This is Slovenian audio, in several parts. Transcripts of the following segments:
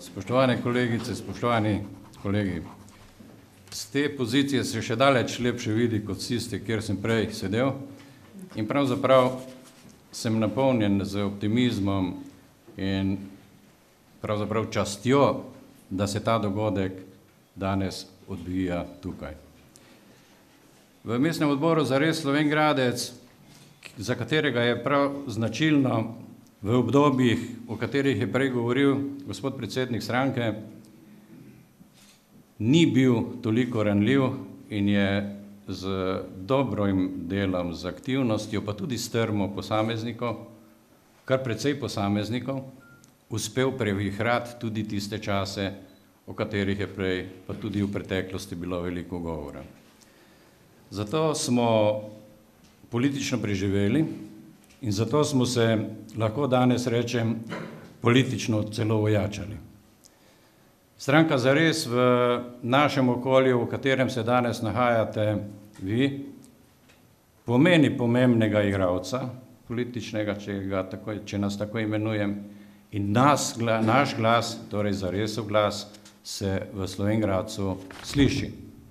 Spoštovane kolegice, spoštovani kolegi. Z te pozicije se še daleč lepše vidi kot tiste, kjer sem prej sedel. In pravzaprav sem napolnjen z optimizmom in pravzaprav častjo, da se ta dogodek danes odvija tukaj. V mestnem odboru Zares Slovenj Gradec, za katerega je prav značilno v obdobjih, o katerih je prej govoril gospod predsednik stranke, ni bil toliko ranljiv in je z dobrim delom, z aktivnostjo, pa tudi strmo posameznikov, kar precej posameznikov, uspel previhrati tudi tiste čase, o katerih je prej, pa tudi v preteklosti bilo veliko govora. Zato smo politično preživeli in zato smo se, lahko danes rečem, politično celo ojačali. Stranka Zares v našem okolju, v katerem se danes nahajate vi, pomeni pomembnega igralca političnega, če nas tako imenujem, in naš glas, torej Zaresov glas, se v Slovenj Gradcu sliši.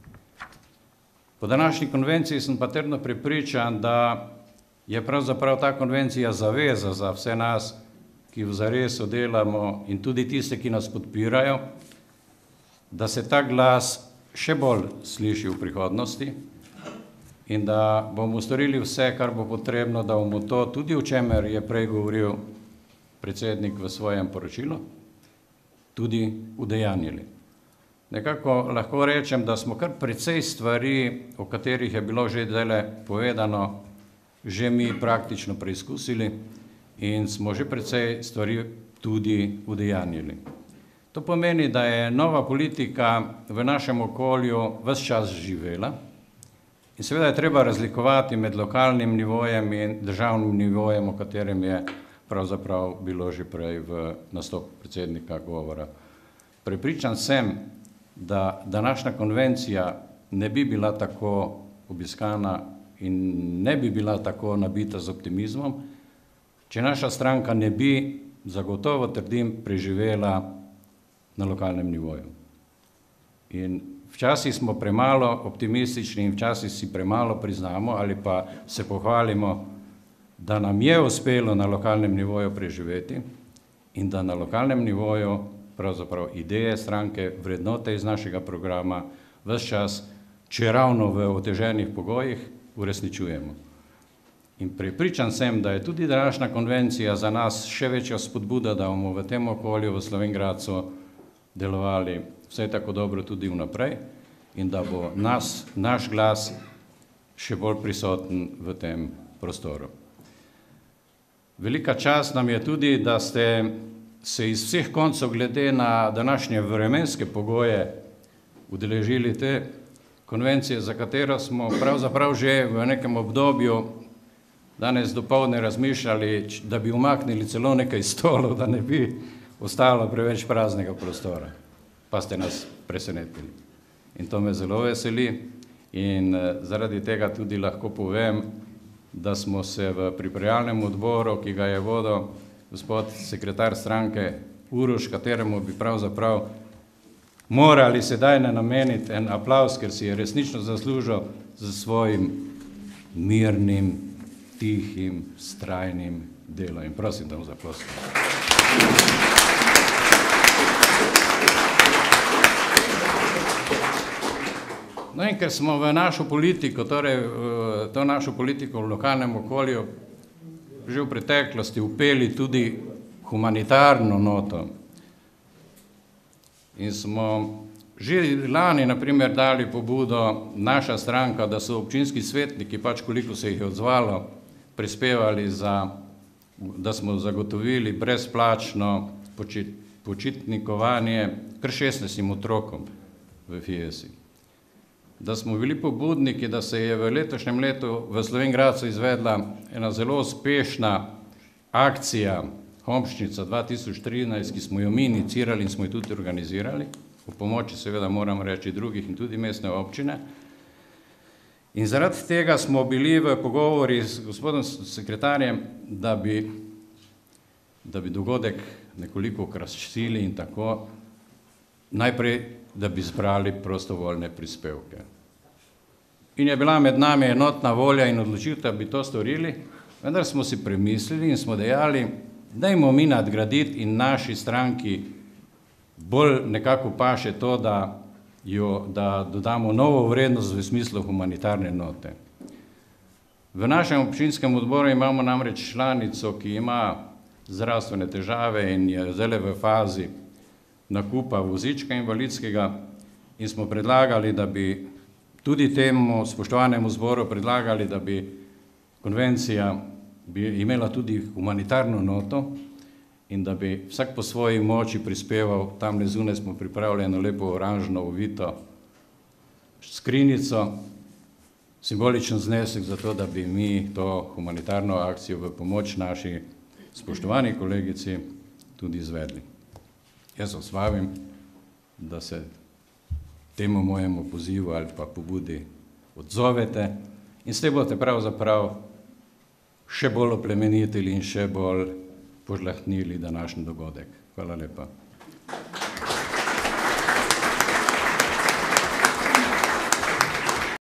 Po današnji konvenciji sem pa trdno prepričan, da je pravzaprav ta konvencija zaveza za vse nas, ki v Zaresu delamo in tudi tiste, ki nas podpirajo, da se ta glas še bolj sliši v prihodnosti in da bomo storili vse, kar bo potrebno, da bomo to, tudi o čemer je prej govoril predsednik v svojem poročilu, tudi udejanjili. Nekako lahko rečem, da smo kar precej stvari, o katerih je bilo že dele povedano, že mi praktično preizkusili in smo že precej stvari tudi udejanjili. To pomeni, da je nova politika v našem okolju ves čas živela in seveda je treba razlikovati med lokalnim nivojem in državnim nivojem, o katerem je pravzaprav bilo že prej v nastopu predsednika govora. Prepričan sem, da današnja konvencija ne bi bila tako obiskana in ne bi bila tako nabita z optimizmom, če naša stranka ne bi, zagotovo trdim, preživela na lokalnem nivoju. In včasih smo premalo optimistični in včasih si premalo priznamo ali pa se pohvalimo, da nam je uspelo na lokalnem nivoju preživeti in da na lokalnem nivoju pravzaprav ideje stranke, vrednote iz našega programa ves čas, čeravno v oteženih pogojih, uresničujemo. In prepričan sem, da je tudi današnja konvencija za nas še večja spodbuda, da bomo v tem okolju v Slovenj Gradcu delovali vse tako dobro tudi vnaprej in da bo naš glas še bolj prisoten v tem prostoru. Velika čast nam je tudi, da ste se iz vseh koncev glede na današnje vremenske pogoje udeležili te konvencije, za katero smo pravzaprav že v nekem obdobju danes dopoldne razmišljali, da bi umaknili celo nekaj stolov, da ne bi ostalo preveč praznega prostora. Pa ste nas presenetili. In to me zelo veseli in zaradi tega tudi lahko povem, da smo se v pripravljalnem odboru, ki ga je vodil gospod sekretar stranke Uroš, kateremu bi pravzaprav morali sedaj nameniti en aplavz, ker si je resnično zaslužil z svojim mirnim, tihim, vztrajnim delom. In prosim, da mu zaprosim. No in ker smo v našo politiko, torej to našo politiko v lokalnem okolju, že v preteklosti upeli tudi humanitarno noto. In smo že lani, na primer, dali pobudo naša stranka, da so občinski svetniki, pač koliko se jih je odzvalo, prispevali da smo zagotovili brezplačno počitnikovanje kar 16 otrokom v Fiesi. Da smo bili pobudniki, da se je v letošnjem letu v Slovenj Gradcu izvedla ena zelo uspešna akcija Homščnica 2013, ki smo jo mi inicirali in smo jo tudi organizirali, v pomoči seveda moram reči drugih in tudi mestne občine. In zaradi tega smo bili v pogovori z gospodom sekretarjem, da bi dogodek nekoliko okrasili in tako najprej, da bi zbrali prostovoljne prispevke. In je bila med nami enotna volja in odločitev, da bi to storili, vendar smo si premislili in smo dejali, dajmo mi nadgraditi in naši stranki bolj nekako paše to, da dodamo novo vrednost v smislu humanitarne note. V našem občinskem odboru imamo namreč članico, ki ima zdravstvene težave in je zdaj v fazi nakupa vozička invalidskega in smo predlagali, da bi tudi temu spoštovanemu zboru predlagali, da bi konvencija imela tudi humanitarno noto in da bi vsak po svoji moči prispeval. Tamle zunaj smo pripravili eno lepo oranžno ovito skrinjico, simboličen znesek za to, da bi mi to humanitarno akcijo v pomoč naši spoštovani kolegici tudi izvedli. Jaz vas vabim, da se temu mojemu pozivu ali pa pobudi odzovete in s tem boste pravzaprav še bolj oplemenitili in še bolj požlahtnili današnji dogodek. Hvala lepa.